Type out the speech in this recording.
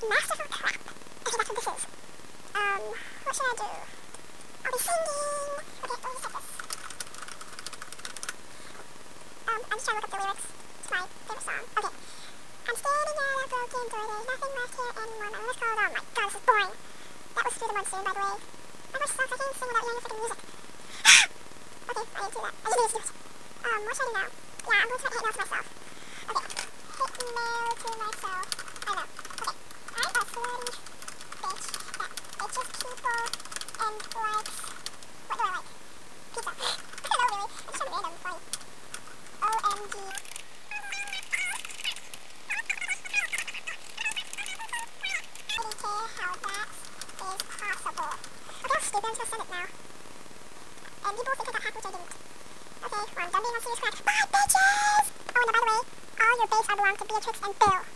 Masterful crap. Okay, that's what this is. What should I do? I'll be singing. Okay, let me just check this. I'm just trying to look up the lyrics to my favorite song. Okay. I'm standing at a broken door, there's nothing left here anymore. My room is cold, oh my god, this is boring. That was Through the Monsoon, by the way. My voice sucks, I can't sing without hearing your freaking music. Okay, I didn't do that. I just need to do it. What should I do now? Yeah, I'm going to hit mail to myself. Okay. Hit mail to myself. I don't know. Okay. I'm a slutty bitch that bitches people and likes... What do I like? Pizza. I don't know, really. I'm just trying to random funny. OMG. How that is possible. Okay, I'm stupid. I'm just gonna send it now. And people think I got hacked, which I didn't. Okay, well, I'm done being on serious crack. Bye, bitches! Oh, and by the way, all your babes are belong to Beatrix and Bill.